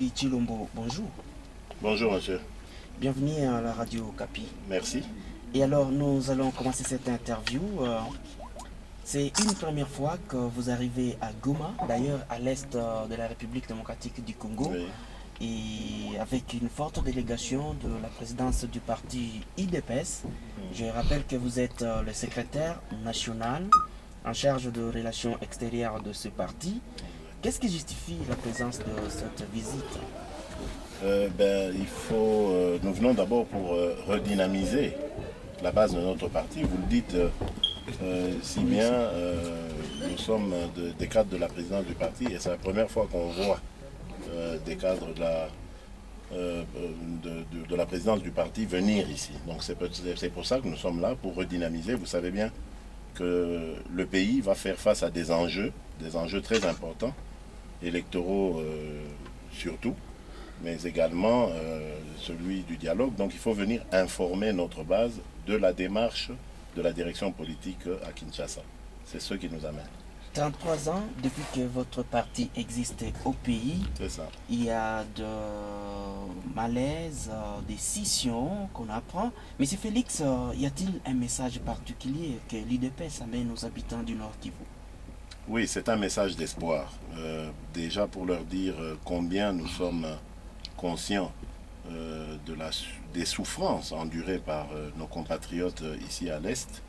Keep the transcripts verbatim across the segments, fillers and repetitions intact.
Capi Chilombo, bonjour. Bonjour monsieur. Bienvenue à la radio Capi. Merci. Et alors nous allons commencer cette interview. Euh, C'est une première fois que vous arrivez à Goma, d'ailleurs à l'est de la République démocratique du Congo, Oui. et avec une forte délégation de la présidence du parti I D P S. Je rappelle que vous êtes le secrétaire national en charge de relations extérieures de ce parti. Qu'est-ce qui justifie la présence de cette visite? euh, ben, il faut, euh, nous venons d'abord pour euh, redynamiser la base de notre parti. Vous le dites euh, euh, si bien, euh, nous sommes de, des cadres de la présidence du parti et c'est la première fois qu'on voit euh, des cadres de la, euh, de, de, de la présidence du parti venir ici. Donc c'est pour ça que nous sommes là, pour redynamiser. Vous savez bien que le pays va faire face à des enjeux, des enjeux très importants, électoraux euh, surtout, mais également euh, celui du dialogue. Donc il faut venir informer notre base de la démarche de la direction politique à Kinshasa. C'est ce qui nous amène. trente-trois ans depuis que votre parti existe au pays. C'est ça. Il y a de malaise, des scissions qu'on apprend. Monsieur Félix, y a-t-il un message particulier que l'I D P S amène aux habitants du Nord Kivu? Oui, c'est un message d'espoir. Euh, déjà pour leur dire combien nous sommes conscients euh, de la, des souffrances endurées par euh, nos compatriotes ici à l'Est.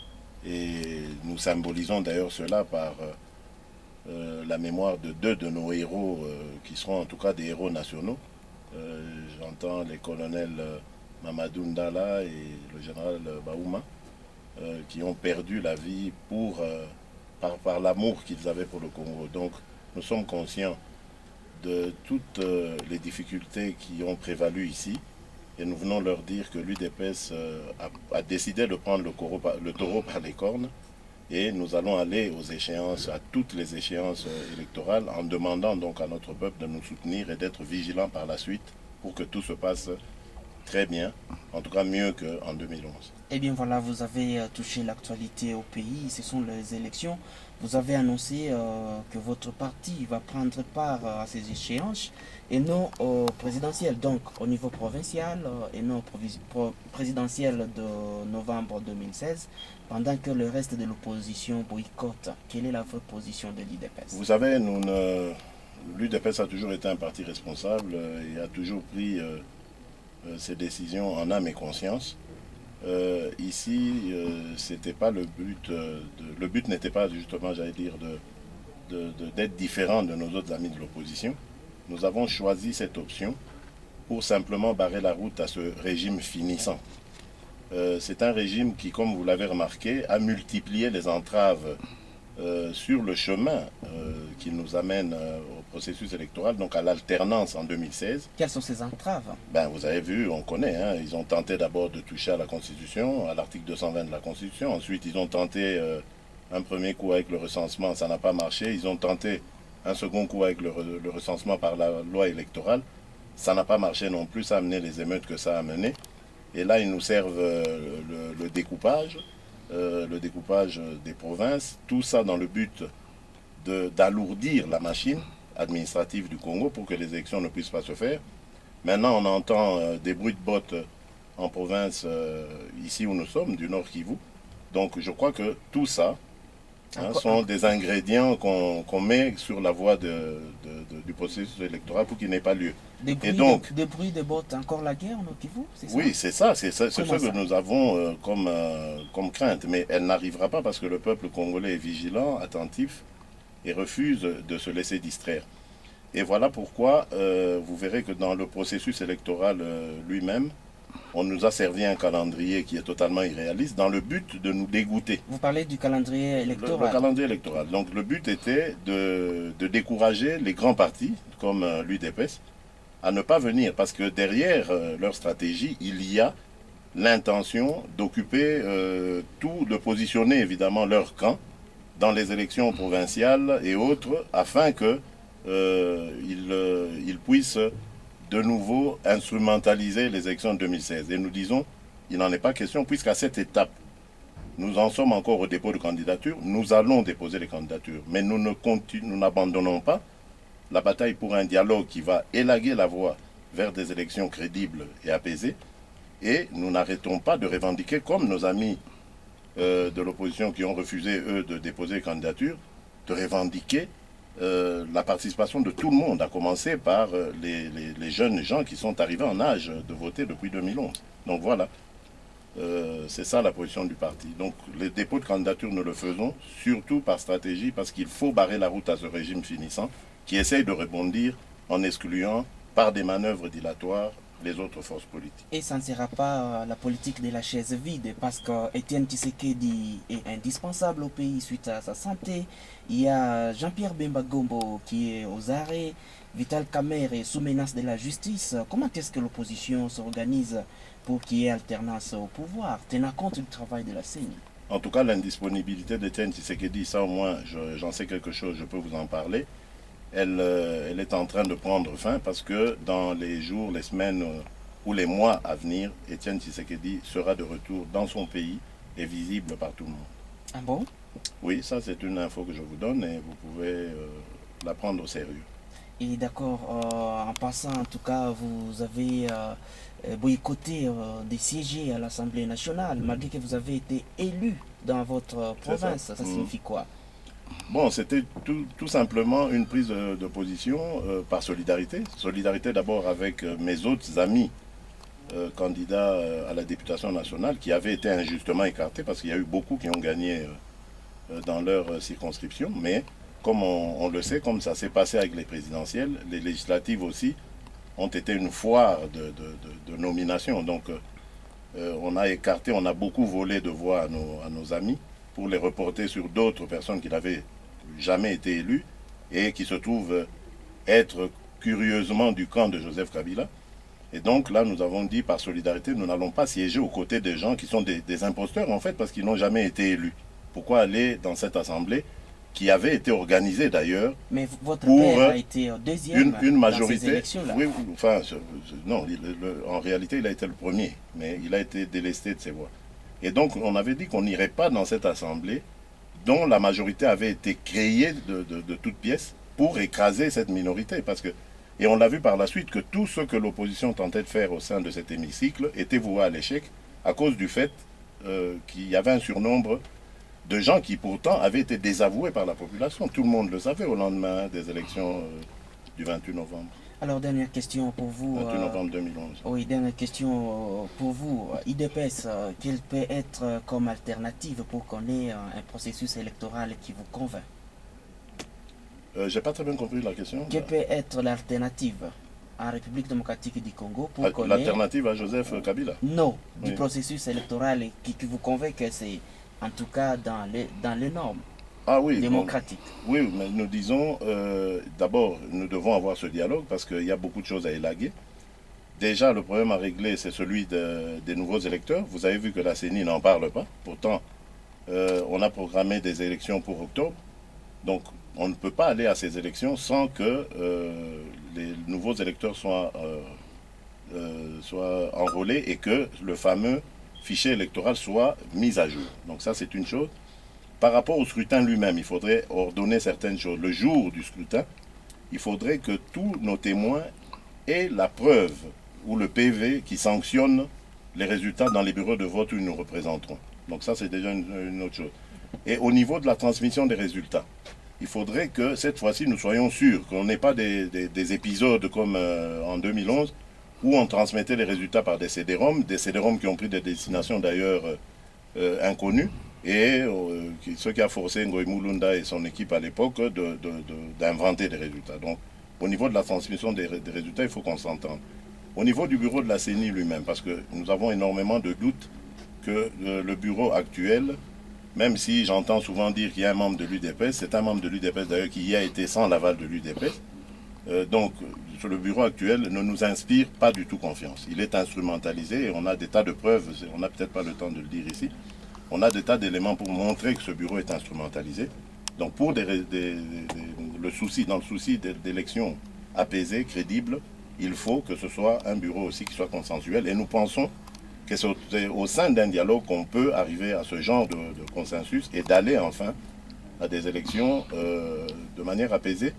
Et nous symbolisons d'ailleurs cela par euh, euh, la mémoire de deux de nos héros, euh, qui seront en tout cas des héros nationaux. Euh, J'entends les colonels euh, Mamadou Ndala et le général euh, Baouma, euh, qui ont perdu la vie pour, euh, par, par l'amour qu'ils avaient pour le Congo. Donc nous sommes conscients de toutes euh, les difficultés qui ont prévalu ici. Et nous venons leur dire que l'U D P S euh, a, a décidé de prendre le, par, le taureau par les cornes. Et nous allons aller aux échéances, à toutes les échéances euh, électorales, en demandant donc à notre peuple de nous soutenir et d'être vigilants par la suite pour que tout se passe très bien, en tout cas mieux qu'en deux mille onze. Eh bien voilà, vous avez touché l'actualité au pays, ce sont les élections. Vous avez annoncé euh, que votre parti va prendre part à ces échéances et non au présidentiel, donc au niveau provincial euh, et non au présidentiel de novembre deux mille seize, pendant que le reste de l'opposition boycotte. Quelle est la vraie position de l'I D P S? Vous savez, nous ne... l'U D P S a toujours été un parti responsable et a toujours pris euh, euh, ses décisions en âme et conscience. Euh, ici, euh, c'était pas le but. Euh, de, le but n'était pas justement, j'allais dire, de, de, de, d'être différent de nos autres amis de l'opposition. Nous avons choisi cette option pour simplement barrer la route à ce régime finissant. Euh, C'est un régime qui, comme vous l'avez remarqué, a multiplié les entraves euh, sur le chemin euh, qui nous amène euh, au processus électoral, donc à l'alternance en deux mille seize. Quelles sont ces entraves? Ben, vous avez vu, on connaît, hein, ils ont tenté d'abord de toucher à la Constitution, à l'article deux cent vingt de la Constitution. Ensuite, ils ont tenté euh, un premier coup avec le recensement, ça n'a pas marché. Ils ont tenté un second coup avec le, le recensement par la loi électorale. Ça n'a pas marché non plus, ça a amené les émeutes que ça a mené. Et là, ils nous servent euh, le, le découpage, euh, le découpage des provinces, tout ça dans le but d'alourdir la machine administrative du Congo pour que les élections ne puissent pas se faire. Maintenant, on entend euh, des bruits de bottes en province, euh, ici où nous sommes, du Nord Kivu. Donc, je crois que tout ça hein, sont des ingrédients qu'on qu'on met sur la voie de, de, de, du processus électoral pour qu'il n'ait pas lieu. Des bruits, Et donc, de, des bruits de bottes, encore la guerre au Nord Kivu? Oui, c'est ça, c'est ça, c'est ce ça que nous avons euh, comme, euh, comme crainte. Mais elle n'arrivera pas parce que le peuple congolais est vigilant, attentif et refuse de se laisser distraire. Et voilà pourquoi euh, vous verrez que dans le processus électoral euh, lui-même, on nous a servi un calendrier qui est totalement irréaliste dans le but de nous dégoûter. Vous parlez du calendrier électoral. Le, le calendrier électoral. Donc le but était de, de décourager les grands partis, comme euh, l'U D P S, à ne pas venir. Parce que derrière euh, leur stratégie, il y a l'intention d'occuper euh, tout, de positionner évidemment leur camp dans les élections provinciales et autres, afin qu'ils euh, euh, ils puissent de nouveau instrumentaliser les élections de deux mille seize. Et nous disons, il n'en est pas question, puisqu'à cette étape, nous en sommes encore au dépôt de candidature, nous allons déposer les candidatures. Mais nous ne nous n'abandonnons pas la bataille pour un dialogue qui va élaguer la voie vers des élections crédibles et apaisées. Et nous n'arrêtons pas de revendiquer, comme nos amis euh, de l'opposition qui ont refusé, eux, de déposer candidature, de revendiquer euh, la participation de tout le monde, à commencer par euh, les, les, les jeunes gens qui sont arrivés en âge de voter depuis deux mille onze. Donc voilà, euh, c'est ça la position du parti. Donc les dépôts de candidature, nous le faisons, surtout par stratégie, parce qu'il faut barrer la route à ce régime finissant, qui essaye de rebondir en excluant, par des manœuvres dilatoires, les autres forces politiques. Et ça ne sera pas euh, la politique de la chaise vide, parce qu'Étienne Tshisekedi est indispensable au pays suite à sa santé. Il y a Jean-Pierre Bemba Gombo qui est aux arrêts, Vital Kamerhe est sous menace de la justice. Comment est-ce que l'opposition s'organise pour qu'il y ait alternance au pouvoir, tenant compte du travail de la C E N I? En tout cas, l'indisponibilité d'Étienne Tshisekedi, ça au moins, j'en sais quelque chose, je peux vous en parler. Elle, euh, elle est en train de prendre fin parce que dans les jours, les semaines euh, ou les mois à venir, Étienne Tshisekedi sera de retour dans son pays et visible par tout le monde. Ah bon? Oui, ça c'est une info que je vous donne et vous pouvez euh, la prendre au sérieux. Et d'accord, euh, en passant, en tout cas, vous avez euh, boycotté euh, des sièges à l'Assemblée nationale, mmh. malgré que vous avez été élu dans votre province. Ça, ça signifie mmh. quoi? Bon, c'était tout, tout simplement une prise de, de position euh, par solidarité. Solidarité d'abord avec euh, mes autres amis euh, candidats euh, à la députation nationale qui avaient été injustement écartés parce qu'il y a eu beaucoup qui ont gagné euh, dans leur euh, circonscription. Mais comme on, on le sait, comme ça s'est passé avec les présidentielles, les législatives aussi ont été une foire de, de, de, de nomination. Donc euh, on a écarté, on a beaucoup volé de voix à nos, à nos amis, pour les reporter sur d'autres personnes qui n'avaient jamais été élues et qui se trouvent être curieusement du camp de Joseph Kabila. Et donc là, nous avons dit par solidarité, nous n'allons pas siéger aux côtés des gens qui sont des, des imposteurs en fait, parce qu'ils n'ont jamais été élus. Pourquoi aller dans cette assemblée qui avait été organisée d'ailleurs Mais votre pour père a été deuxième une, une majorité, dans ces élections-là. Oui, enfin, je, je, non, il, le, en réalité, il a été le premier, mais il a été délesté de ses voix. Et donc, on avait dit qu'on n'irait pas dans cette assemblée dont la majorité avait été créée de, de, de toutes pièces pour écraser cette minorité. Parce que, et on l'a vu par la suite que tout ce que l'opposition tentait de faire au sein de cet hémicycle était voué à l'échec à cause du fait euh, qu'il y avait un surnombre de gens qui pourtant avaient été désavoués par la population. Tout le monde le savait au lendemain des élections euh, du vingt-huit novembre. Alors, dernière question pour vous. vingt-huit novembre deux mille onze. Euh, oui, dernière question pour vous. I D P S, euh, quelle peut être comme alternative pour qu'on ait euh, un processus électoral qui vous convainc? euh, J'ai pas très bien compris la question. Quelle peut être l'alternative en République démocratique du Congo pour qu'on ait... L'alternative à Joseph Kabila? Non, du oui. processus électoral qui, qui vous convainc que c'est en tout cas dans les, dans les normes. Ah oui, démocratique. Bon, oui, mais nous disons, euh, d'abord, nous devons avoir ce dialogue parce qu'il y a beaucoup de choses à élaguer. Déjà, le problème à régler, c'est celui de, des nouveaux électeurs. Vous avez vu que la C E N I n'en parle pas. Pourtant, euh, on a programmé des élections pour octobre. Donc, on ne peut pas aller à ces élections sans que euh, les nouveaux électeurs soient, euh, euh, soient enrôlés et que le fameux fichier électoral soit mis à jour. Donc ça, c'est une chose. Par rapport au scrutin lui-même, il faudrait ordonner certaines choses. Le jour du scrutin, il faudrait que tous nos témoins aient la preuve ou le P V qui sanctionne les résultats dans les bureaux de vote où nous représenterons. Donc ça, c'est déjà une, une autre chose. Et au niveau de la transmission des résultats, il faudrait que cette fois-ci, nous soyons sûrs qu'on n'ait pas des, des, des épisodes comme euh, en deux mille onze où on transmettait les résultats par des C D ROM, des C D ROM qui ont pris des destinations d'ailleurs euh, inconnues. Et euh, ce qui a forcé Ngoï Mulunda et son équipe à l'époque d'inventer de, de, de, des résultats. Donc, au niveau de la transmission des, des résultats, il faut qu'on s'entende. Au niveau du bureau de la C E N I lui-même, parce que nous avons énormément de doutes que euh, le bureau actuel, même si j'entends souvent dire qu'il y a un membre de l'U D P S, c'est un membre de l'U D P S d'ailleurs qui y a été sans l'aval de l'U D P S. Euh, donc, sur le bureau actuel ne nous inspire pas du tout confiance. Il est instrumentalisé et on a des tas de preuves, on n'a peut-être pas le temps de le dire ici. On a des tas d'éléments pour montrer que ce bureau est instrumentalisé. Donc pour des, des, des, le souci, dans le souci d'élections apaisées, crédibles, il faut que ce soit un bureau aussi qui soit consensuel. Et nous pensons que c'est au sein d'un dialogue qu'on peut arriver à ce genre de, de consensus et d'aller enfin à des élections euh, de manière apaisée.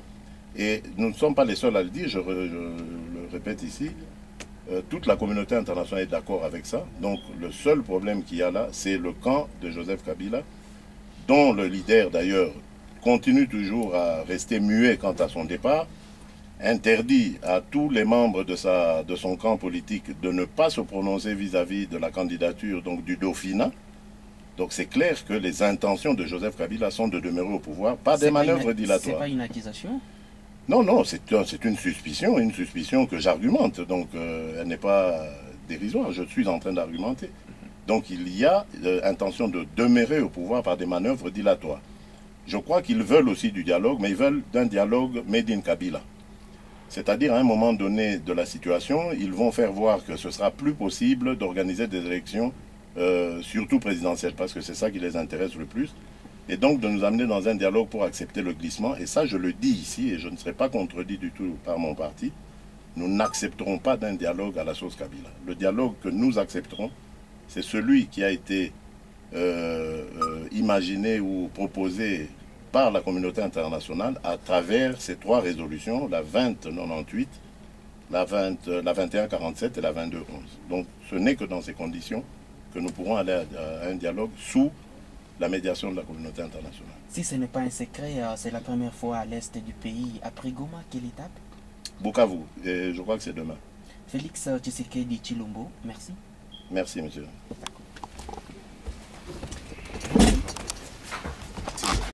Et nous ne sommes pas les seuls à le dire, je, re, je le répète ici, euh, toute la communauté internationale est d'accord avec ça. Donc le seul problème qu'il y a là, c'est le camp de Joseph Kabila, dont le leader d'ailleurs continue toujours à rester muet quant à son départ, interdit à tous les membres de, sa, de son camp politique de ne pas se prononcer vis-à-vis de la candidature donc, du Dauphinat. Donc c'est clair que les intentions de Joseph Kabila sont de demeurer au pouvoir, pas des manœuvres dilatoires. C'est pas une accusation? Non, non, c'est une suspicion, une suspicion que j'argumente, donc euh, elle n'est pas dérisoire, je suis en train d'argumenter. Donc il y a euh, intention de demeurer au pouvoir par des manœuvres dilatoires. Je crois qu'ils veulent aussi du dialogue, mais ils veulent d'un dialogue made in Kabila. C'est-à-dire, à un moment donné de la situation, ils vont faire voir que ce sera plus possible d'organiser des élections, euh, surtout présidentielles, parce que c'est ça qui les intéresse le plus. Et donc de nous amener dans un dialogue pour accepter le glissement. Et ça, je le dis ici, et je ne serai pas contredit du tout par mon parti. Nous n'accepterons pas d'un dialogue à la sauce Kabila. Le dialogue que nous accepterons, c'est celui qui a été euh, euh, imaginé ou proposé par la communauté internationale à travers ces trois résolutions, la vingt quatre-vingt-dix-huit, la, vingt, la vingt et un quarante-sept et la vingt-deux onze. Donc ce n'est que dans ces conditions que nous pourrons aller à, à un dialogue sous la médiation de la communauté internationale. Si ce n'est pas un secret, c'est la première fois à l'est du pays. Après Goma, quelle étape? Bukavu, et je crois que c'est demain. Félix Tshisekedi Tshilombo, merci. Merci, monsieur. D'accord.